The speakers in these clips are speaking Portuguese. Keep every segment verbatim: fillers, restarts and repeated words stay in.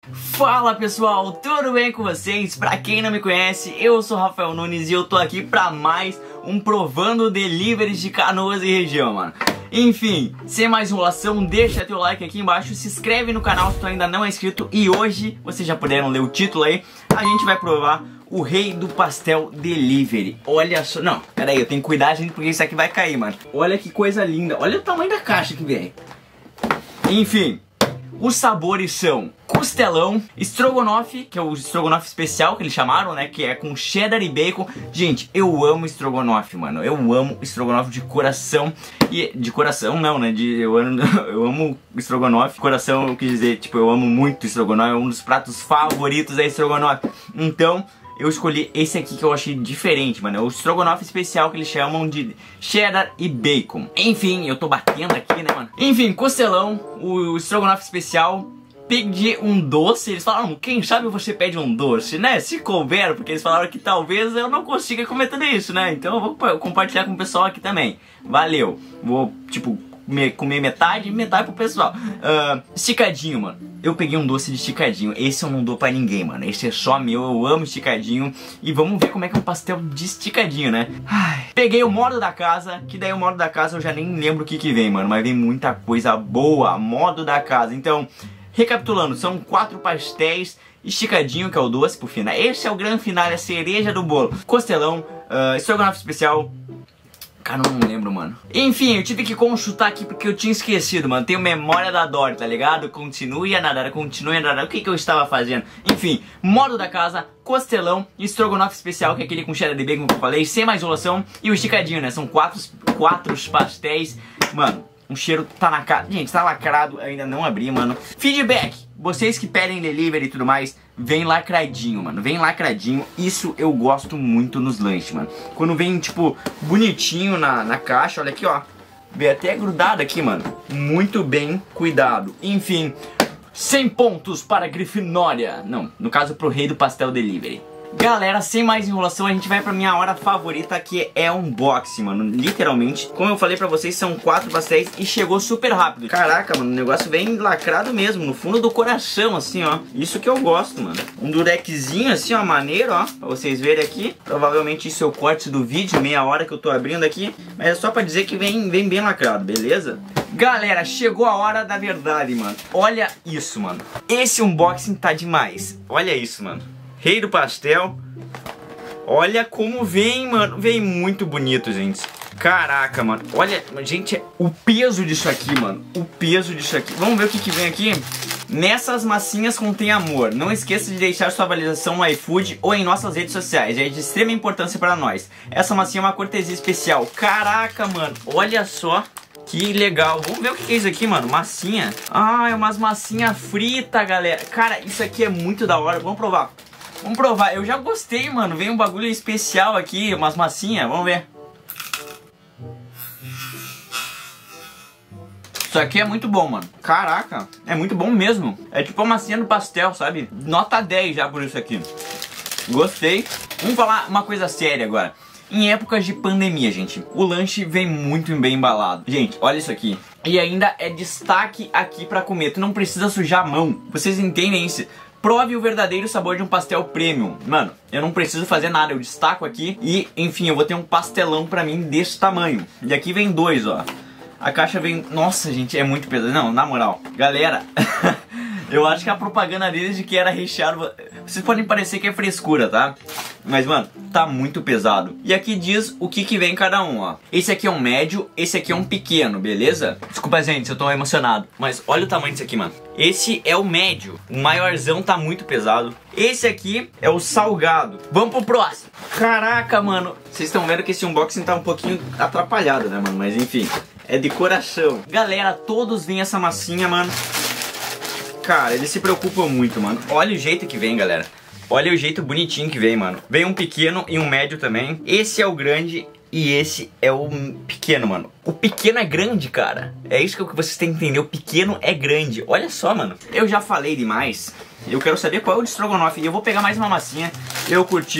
Fala pessoal, tudo bem com vocês? Pra quem não me conhece, eu sou Rafael Nunes e eu tô aqui pra mais um Provando Deliveries de Canoas e região, mano. Enfim, sem mais enrolação, deixa teu like aqui embaixo, se inscreve no canal se tu ainda não é inscrito. E hoje, vocês já puderam ler o título aí, a gente vai provar o rei do pastel delivery. Olha só, não, pera aí, eu tenho que cuidar, gente, porque isso aqui vai cair, mano. Olha que coisa linda, olha o tamanho da caixa que vem. Enfim, os sabores são costelão, estrogonofe, que é o estrogonofe especial que eles chamaram, né? Que é com cheddar e bacon. Gente, eu amo estrogonofe, mano. Eu amo estrogonofe de coração. E de coração não, né? De, eu, amo, eu amo estrogonofe. Coração, eu quis dizer, tipo, eu amo muito estrogonofe. É um dos pratos favoritos é estrogonofe. Então, eu escolhi esse aqui que eu achei diferente, mano. É o estrogonofe especial que eles chamam de cheddar e bacon. Enfim, eu tô batendo aqui, né, mano? Enfim, costelão, o estrogonofe especial. Pedi um doce, eles falaram, quem sabe você pede um doce, né? Se couber, porque eles falaram que talvez eu não consiga comer tudo isso, né? Então eu vou compartilhar com o pessoal aqui também. Valeu. Vou, tipo, comer metade e metade pro pessoal. Uh, esticadinho, mano. Eu peguei um doce de esticadinho. Esse eu não dou pra ninguém, mano. Esse é só meu, eu amo esticadinho. E vamos ver como é que é um pastel de esticadinho, né? Ai. Peguei o modo da casa, que daí o modo da casa eu já nem lembro o que que vem, mano. Mas vem muita coisa boa, modo da casa. Então, recapitulando, são quatro pastéis, esticadinho, que é o doce pro final. Esse é o grande final, a cereja do bolo. Costelão, uh, estrogonofe especial. Cara, não lembro, mano. Enfim, eu tive que consultar aqui porque eu tinha esquecido, mano. Tenho memória da Dory, tá ligado? Continue a nadar, continue a nadar. O que que eu estava fazendo? Enfim, modo da casa, costelão, estrogonofe especial, que é aquele com cheddar de bacon que eu falei, sem mais enrolação. E o esticadinho, né? São quatro, quatro pastéis. Mano, um cheiro tá na cara. Gente, tá lacrado, ainda não abri, mano. Feedback, vocês que pedem delivery e tudo mais, vem lacradinho, mano. Vem lacradinho, isso eu gosto muito nos lanches, mano. Quando vem, tipo, bonitinho na, na caixa, olha aqui, ó. Vem até grudado aqui, mano. Muito bem cuidado. Enfim, cem pontos para a Grifinória. Não, no caso pro rei do pastel delivery. Galera, sem mais enrolação, a gente vai pra minha hora favorita, que é unboxing, mano. Literalmente, como eu falei pra vocês, são quatro pastéis e chegou super rápido. Caraca, mano, o negócio vem lacrado mesmo, no fundo do coração, assim, ó. Isso que eu gosto, mano. Um durexzinho, assim, ó, maneiro, ó, pra vocês verem aqui. Provavelmente isso é o corte do vídeo, meia hora que eu tô abrindo aqui. Mas é só pra dizer que vem, vem bem lacrado, beleza? Galera, chegou a hora da verdade, mano. Olha isso, mano. Esse unboxing tá demais. Olha isso, mano. Rei do pastel. Olha como vem, mano. Vem muito bonito, gente. Caraca, mano. Olha, gente, o peso disso aqui, mano. O peso disso aqui. Vamos ver o que que vem aqui. Nessas massinhas contém amor. Não esqueça de deixar sua avaliação no iFood ou em nossas redes sociais. É de extrema importância para nós. Essa massinha é uma cortesia especial. Caraca, mano. Olha só. Que legal. Vamos ver o que é isso aqui, mano. Massinha. Ah, é umas massinhas fritas, galera. Cara, isso aqui é muito da hora. Vamos provar. Vamos provar, eu já gostei, mano. Vem um bagulho especial aqui, umas massinhas, vamos ver. Isso aqui é muito bom, mano. Caraca, é muito bom mesmo. É tipo a massinha do pastel, sabe? Nota dez já por isso aqui. Gostei. Vamos falar uma coisa séria agora. Em épocas de pandemia, gente, o lanche vem muito bem embalado. Gente, olha isso aqui. E ainda é destaque aqui pra comer. Tu não precisa sujar a mão. Vocês entendem isso? Prove o verdadeiro sabor de um pastel premium. Mano, eu não preciso fazer nada, eu destaco aqui e, enfim, eu vou ter um pastelão pra mim desse tamanho. E aqui vem dois, ó. A caixa vem... Nossa, gente, é muito pesado. Não, na moral, galera, eu acho que a propaganda deles de que era recheado... Vocês podem parecer que é frescura, tá? Mas, mano, tá muito pesado. E aqui diz o que que vem cada um, ó. Esse aqui é um médio, esse aqui é um pequeno, beleza? Desculpa, gente, se eu tô emocionado. Mas olha o tamanho disso aqui, mano. Esse é o médio. O maiorzão tá muito pesado. Esse aqui é o salgado. Vamos pro próximo. Caraca, mano. Vocês estão vendo que esse unboxing tá um pouquinho atrapalhado, né, mano? Mas, enfim, é de coração. Galera, todos vêm essa massinha, mano. Cara, eles se preocupam muito, mano. Olha o jeito que vem, galera. Olha o jeito bonitinho que vem, mano. Vem um pequeno e um médio também. Esse é o grande e esse é o pequeno, mano. O pequeno é grande, cara. É isso que vocês têm que entender. O pequeno é grande. Olha só, mano. Eu já falei demais. Eu quero saber qual é o de estrogonofe. E eu vou pegar mais uma massinha. Eu curti.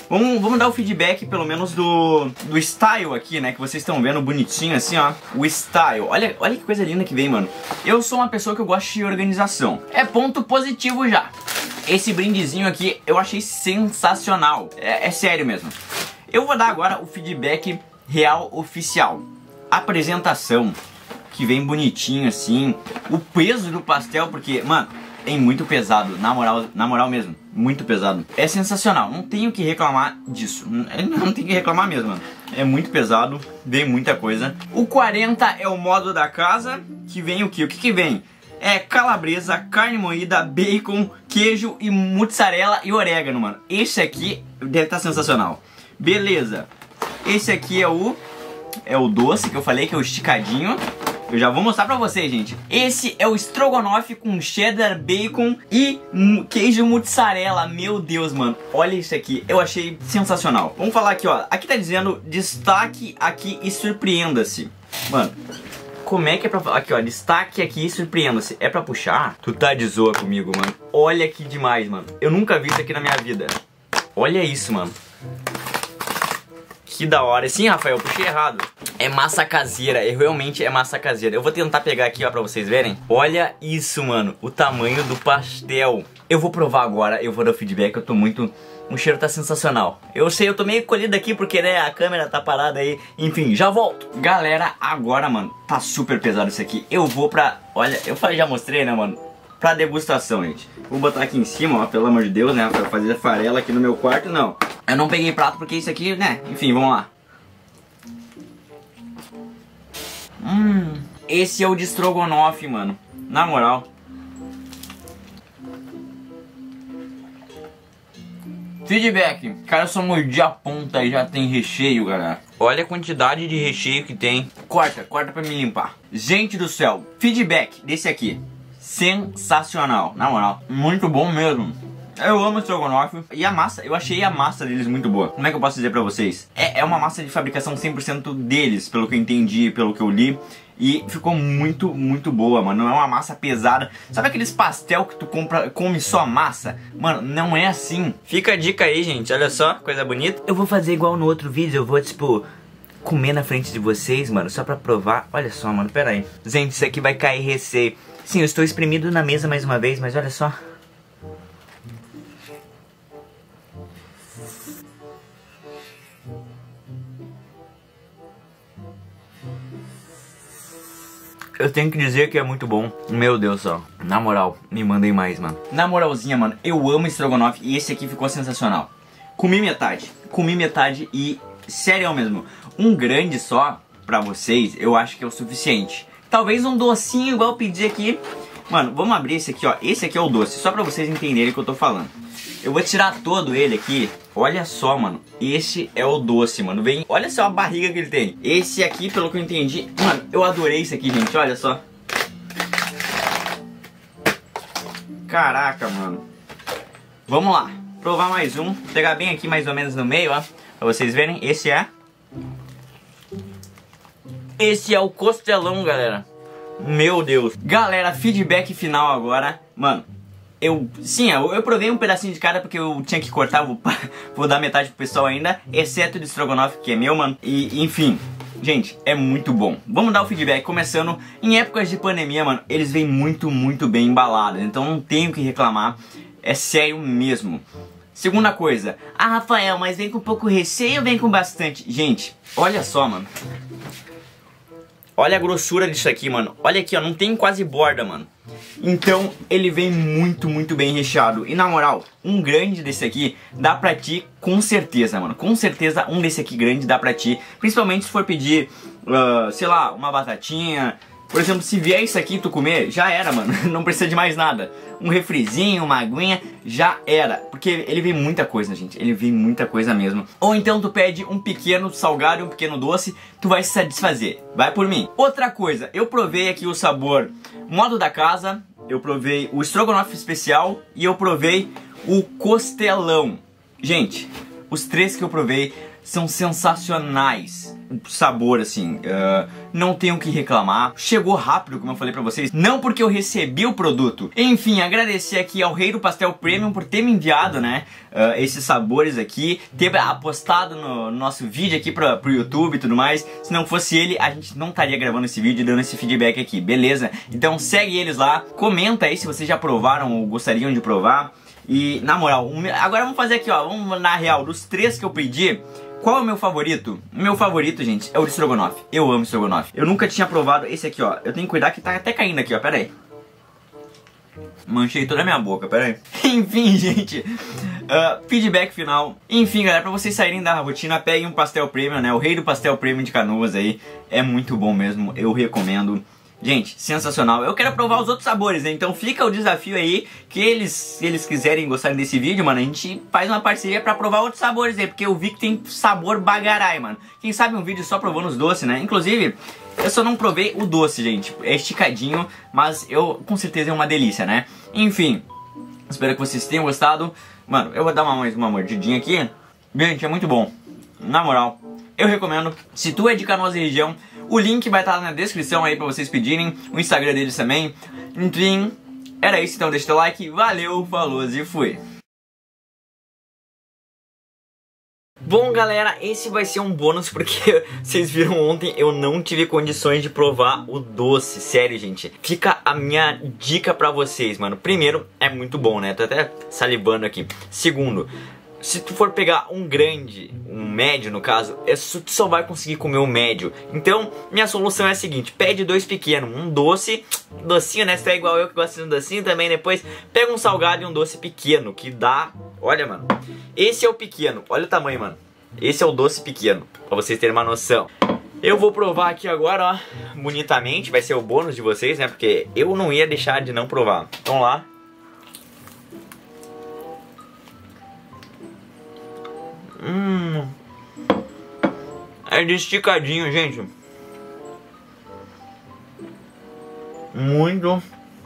Vamos, vamos dar o feedback pelo menos do, do style aqui, né? Que vocês estão vendo bonitinho assim, ó. O style. Olha, olha que coisa linda que vem, mano. Eu sou uma pessoa que eu gosto de organização. É ponto positivo já. Esse brindezinho aqui eu achei sensacional. É, é sério mesmo. Eu vou dar agora o feedback real oficial. Apresentação, que vem bonitinho assim. O peso do pastel, porque, mano, é muito pesado, na moral, na moral mesmo, muito pesado. É sensacional, não tenho que reclamar disso. Não tenho que reclamar mesmo, mano. É muito pesado, vem muita coisa. O quarenta é o modo da casa, que vem o que? O que que vem? É calabresa, carne moída, bacon, queijo e mussarela e orégano, mano. Esse aqui deve estar sensacional. Beleza. Esse aqui é o é o doce que eu falei, que é o esticadinho. Eu já vou mostrar pra vocês, gente. Esse é o estrogonofe com cheddar, bacon e queijo mussarela. Meu Deus, mano. Olha isso aqui. Eu achei sensacional. Vamos falar aqui, ó. Aqui tá dizendo destaque aqui e surpreenda-se. Mano, como é que é pra falar? Aqui, ó. Destaque aqui e surpreenda-se. É pra puxar? Tu tá de zoa comigo, mano. Olha que demais, mano. Eu nunca vi isso aqui na minha vida. Olha isso, mano. Que da hora. Sim, Rafael, eu puxei errado. É massa caseira, é, realmente é massa caseira. Eu vou tentar pegar aqui, ó, pra vocês verem. Olha isso, mano, o tamanho do pastel. Eu vou provar agora, eu vou dar o feedback, eu tô muito... O cheiro tá sensacional. Eu sei, eu tô meio colhido aqui porque, né, a câmera tá parada aí. Enfim, já volto. Galera, agora, mano, tá super pesado isso aqui. Eu vou pra... Olha, eu falei, já mostrei, né, mano? Pra degustação, gente. Vou botar aqui em cima, ó, pelo amor de Deus, né? Pra fazer farela aqui no meu quarto, não. Eu não peguei prato porque isso aqui, né? Enfim, vamos lá. Hum, esse é o de estrogonofe, mano. Na moral. Feedback. Cara, eu só mordi a ponta e já tem recheio, galera. Olha a quantidade de recheio que tem. Corta, corta pra me limpar. Gente do céu, feedback desse aqui. Sensacional, na moral. Muito bom mesmo. Eu amo estrogonofe. E a massa, eu achei a massa deles muito boa. Como é que eu posso dizer pra vocês? É, é uma massa de fabricação cem por cento deles, pelo que eu entendi, pelo que eu li. E ficou muito, muito boa, mano. Não é uma massa pesada. Sabe aqueles pastel que tu compra, come só massa? Mano, não é assim. Fica a dica aí, gente. Olha só, coisa bonita. Eu vou fazer igual no outro vídeo. Eu vou, tipo, comer na frente de vocês, mano, só pra provar. Olha só, mano, pera aí. Gente, isso aqui vai cair recheio. Sim, eu estou espremido na mesa mais uma vez, mas olha só. Eu tenho que dizer que é muito bom. Meu Deus do céu. Na moral, me mandem mais, mano. Na moralzinha, mano, eu amo estrogonofe e esse aqui ficou sensacional. Comi metade. Comi metade e, sério mesmo, um grande só pra vocês, eu acho que é o suficiente. Talvez um docinho igual eu pedi aqui. Mano, vamos abrir esse aqui, ó. Esse aqui é o doce, só pra vocês entenderem o que eu tô falando. Eu vou tirar todo ele aqui. Olha só, mano. Esse é o doce, mano. Vem, olha só a barriga que ele tem. Esse aqui, pelo que eu entendi... Mano, eu adorei esse aqui, gente. Olha só. Caraca, mano. Vamos lá. Provar mais um. Vou pegar bem aqui, mais ou menos no meio, ó. Pra vocês verem. Esse é... Esse é o costelão, galera. Meu Deus. Galera, feedback final agora. Mano... Eu, sim, eu, eu provei um pedacinho de cada porque eu tinha que cortar, vou, vou dar metade pro pessoal ainda, exceto de estrogonofe, que é meu, mano. E, enfim, gente, é muito bom. Vamos dar o feedback, começando em épocas de pandemia, mano, eles vêm muito, muito bem embalados, então não tenho que reclamar, é sério mesmo. Segunda coisa, ah, Rafael, mas vem com pouco recheio ou vem com bastante? Gente, olha só, mano. Olha a grossura disso aqui, mano. Olha aqui, ó, não tem quase borda, mano. Então, ele vem muito, muito bem recheado. E na moral, um grande desse aqui dá pra ti com certeza, mano. Com certeza, um desse aqui grande dá pra ti. Principalmente se for pedir, uh, sei lá, uma batatinha. Por exemplo, se vier isso aqui tu comer, já era, mano. Não precisa de mais nada. Um refrizinho, uma aguinha, já era. Porque ele vem muita coisa, gente. Ele vem muita coisa mesmo. Ou então tu pede um pequeno salgado e um pequeno doce, tu vai se satisfazer. Vai por mim. Outra coisa, eu provei aqui o sabor modo da casa, eu provei o estrogonofe especial e eu provei o costelão. Gente, os três que eu provei são sensacionais. sabor, assim, uh, não tenho o que reclamar. Chegou rápido, como eu falei pra vocês, não porque eu recebi o produto. Enfim, agradecer aqui ao Rei do Pastel Premium por ter me enviado, né, uh, esses sabores aqui, ter apostado no nosso vídeo aqui pra, pro YouTube e tudo mais. Se não fosse ele, a gente não estaria gravando esse vídeo e dando esse feedback aqui, beleza? Então segue eles lá, comenta aí se vocês já provaram ou gostariam de provar. E, na moral, um, agora vamos fazer aqui, ó, vamos na real, dos três que eu pedi, qual é o meu favorito? Meu favorito, gente, é o de estrogonofe. Eu amo estrogonofe. Eu nunca tinha provado esse aqui, ó. Eu tenho que cuidar que tá até caindo aqui, ó, pera aí. Manchei toda a minha boca, pera aí. Enfim, gente, uh, feedback final. Enfim, galera, pra vocês saírem da rotina, peguem um pastel premium, né? O Rei do Pastel Premium de Canoas aí. É muito bom mesmo, eu recomendo. Gente, sensacional. Eu quero provar os outros sabores, né? Então fica o desafio aí, que eles, se eles quiserem gostarem desse vídeo, mano, a gente faz uma parceria pra provar outros sabores aí, porque eu vi que tem sabor bagarai, mano. Quem sabe um vídeo só provando os doces, né? Inclusive, eu só não provei o doce, gente. É esticadinho, mas eu, com certeza é uma delícia, né? Enfim, espero que vocês tenham gostado. Mano, eu vou dar uma, mais uma mordidinha aqui. Gente, é muito bom. Na moral, eu recomendo. Se tu é de Canoas e região, o link vai estar na descrição aí pra vocês pedirem. O Instagram deles também. Enfim, era isso. Então deixa o like. Valeu, falou e fui. Bom, galera, esse vai ser um bônus porque vocês viram ontem, eu não tive condições de provar o doce. Sério, gente. Fica a minha dica pra vocês, mano. Primeiro, é muito bom, né? Tô até salivando aqui. Segundo, se tu for pegar um grande, um médio no caso, é só, tu só vai conseguir comer o médio. Então, minha solução é a seguinte: pede dois pequenos, um doce, docinho, né? Se tu é igual eu que gosta de um docinho também, depois pega um salgado e um doce pequeno, que dá... Olha, mano, esse é o pequeno, olha o tamanho, mano. Esse é o doce pequeno, pra vocês terem uma noção. Eu vou provar aqui agora, ó, bonitamente, vai ser o bônus de vocês, né? Porque eu não ia deixar de não provar. Vamos lá. Hum, é de esticadinho, gente. Muito.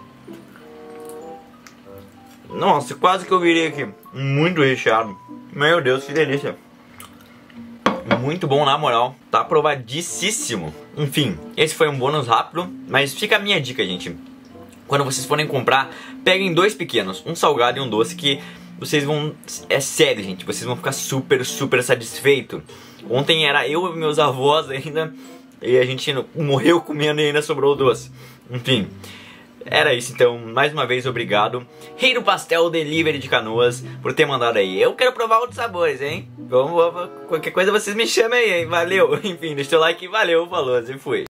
Nossa, quase que eu virei aqui. Muito recheado. Meu Deus, que delícia. Muito bom, na moral. Tá aprovadíssimo. Enfim, esse foi um bônus rápido. Mas fica a minha dica, gente. Quando vocês forem comprar, peguem dois pequenos, um salgado e um doce, que vocês vão... É sério, gente, vocês vão ficar super, super satisfeitos. Ontem era eu e meus avós ainda, e a gente morreu comendo e ainda sobrou o doce. Enfim, era isso. Então, mais uma vez, obrigado, Rei do Pastel Delivery de Canoas, por ter mandado aí. Eu quero provar outros sabores, hein? Vamos, vamos, qualquer coisa vocês me chamem aí, hein? Valeu. Enfim, deixa o like, valeu, falou, assim fui.